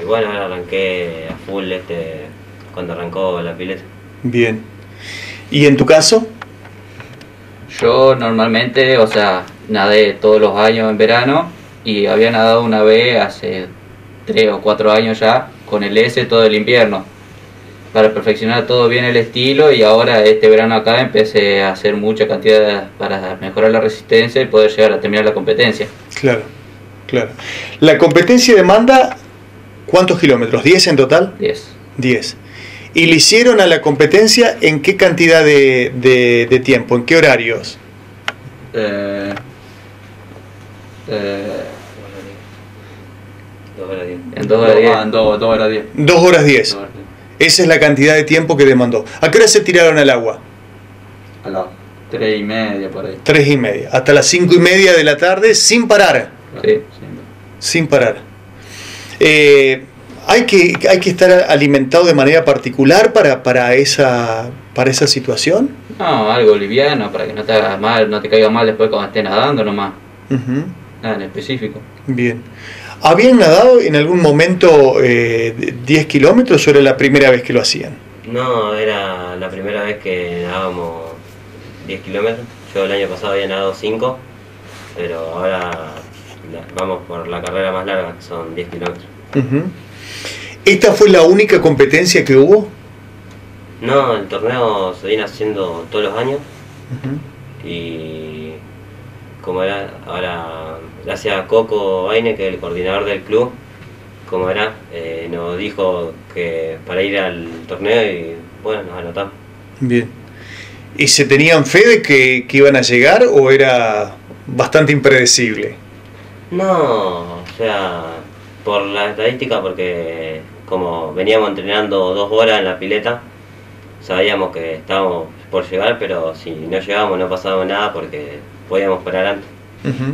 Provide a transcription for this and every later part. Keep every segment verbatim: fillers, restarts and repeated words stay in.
bueno, ahora arranqué a full este cuando arrancó la pileta. Bien. ¿Y en tu caso? Yo normalmente, o sea, nadé todos los años en verano y había nadado una vez hace tres o cuatro años ya con el S todo el invierno para perfeccionar todo bien el estilo, y ahora este verano acá empecé a hacer mucha cantidad para mejorar la resistencia y poder llegar a terminar la competencia. Claro, claro. ¿La competencia demanda cuántos kilómetros? ¿diez en total? diez. diez. ¿Y le hicieron a la competencia en qué cantidad de, de, de tiempo? ¿En qué horarios? Eh, eh, Dos horas diez. en dos horas diez. Ah, en dos, dos horas diez. dos horas diez. Dos horas diez. Esa es la cantidad de tiempo que demandó. ¿A qué hora se tiraron al agua? A las tres y media por ahí. Tres y media. Hasta las cinco y media de la tarde sin parar. Sí. Sin parar. Eh, hay, que, hay que estar alimentado de manera particular para, para, esa, para esa situación. No, algo liviano para que no te hagas mal, no te caiga mal después cuando estés nadando nomás. Uh-huh. Nada en específico. Bien. ¿Habían nadado en algún momento eh, diez kilómetros o era la primera vez que lo hacían? No, era la primera vez que nadábamos diez kilómetros. Yo el año pasado había nadado cinco, pero ahora la- vamos por la carrera más larga, que son diez kilómetros. Uh-huh. ¿Esta fue la única competencia que hubo? No, el torneo se viene haciendo todos los años Uh-huh. y como era ahora, gracias a Coco Baine, que es el coordinador del club, como era, eh, nos dijo que para ir al torneo y bueno, nos anotamos. Bien. ¿Y se tenían fe de que, que iban a llegar o era bastante impredecible? No, o sea, por la estadística, porque como veníamos entrenando dos horas en la pileta, sabíamos que estábamos por llegar, pero si no llegábamos no pasábamos nada porque podíamos parar antes. Uh-huh.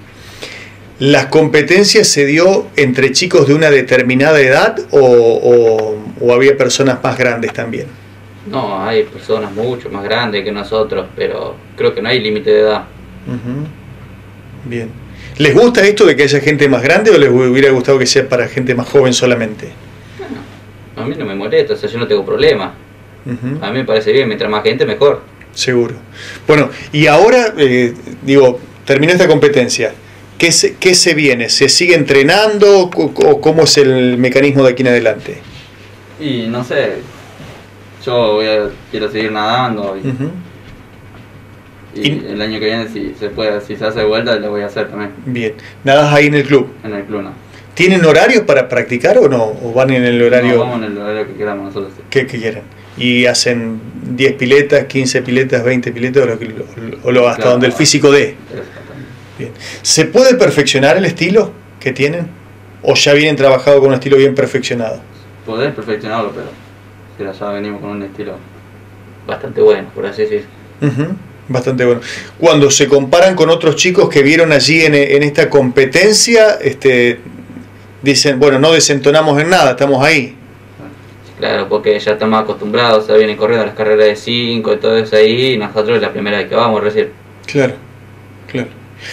¿Las competencias se dio entre chicos de una determinada edad o, o, o había personas más grandes también? No, hay personas mucho más grandes que nosotros, pero creo que no hay límite de edad. Uh-huh. Bien. ¿Les gusta esto de que haya gente más grande o les hubiera gustado que sea para gente más joven solamente? Bueno, a mí no me molesta, o sea, yo no tengo problema. Uh-huh. A mí me parece bien, mientras más gente mejor. Seguro. Bueno, y ahora, eh, digo, terminó esta competencia. ¿Qué se, ¿Qué se viene? ¿Se sigue entrenando o, o cómo es el mecanismo de aquí en adelante? Y no sé, yo voy a, quiero seguir nadando y, Uh-huh. y Y- el año que viene si se puede, si se hace vuelta lo voy a hacer también Bien. ¿Nadas ahí en el club? en el club, ¿no? ¿Tienen horarios para practicar o no? ¿O van en el horario No, vamos en el horario que queramos nosotros. Sí. que, que quieran? ¿Y hacen diez piletas, quince piletas, veinte piletas o lo, que- o lo- hasta Claro, donde el físico dé? Exactamente. Bien. ¿Se puede perfeccionar el estilo que tienen? ¿O ya vienen trabajado con un estilo bien perfeccionado? Podés perfeccionarlo, pero si ya venimos con un estilo. Bastante bueno, por así decir. Ujú, bastante bueno. Cuando se comparan con otros chicos que vieron allí en, en esta competencia, este, dicen, bueno, no desentonamos en nada, estamos ahí. Claro, porque ya estamos acostumbrados, ya vienen corriendo las carreras de cinco y todo eso ahí, y nosotros es la primera vez que vamos recién. Claro, claro.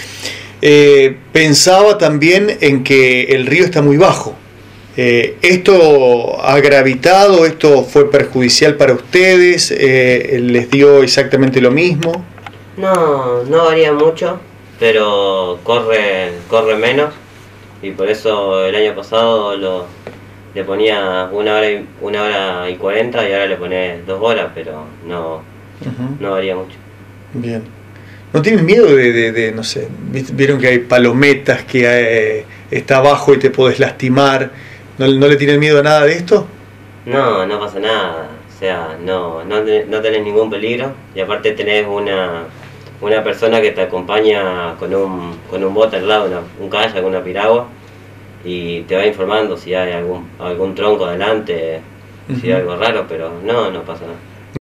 Eh, pensaba también en que el río está muy bajo. Eh, ¿Esto ha gravitado? ¿Esto fue perjudicial para ustedes? Eh, ¿Les dio exactamente lo mismo? No, no varía mucho, pero corre, corre menos y por eso el año pasado lo, le ponía una hora y, una hora y cuarenta y ahora le pone dos horas, pero no, Ujú. no varía mucho. Bien. ¿No tienen miedo de, de, de, no sé, vieron que hay palometas, que eh, está abajo y te podés lastimar? ¿No, ¿No le tienen miedo a nada de esto? No, no pasa nada, o sea, no, no, te- no tenés ningún peligro y aparte tenés una, una persona que te acompaña con un, con un bote al lado, una, un kayak, una piragua y te va informando si hay algún, algún tronco adelante, si hay Ujú. algo raro, pero no, no pasa nada.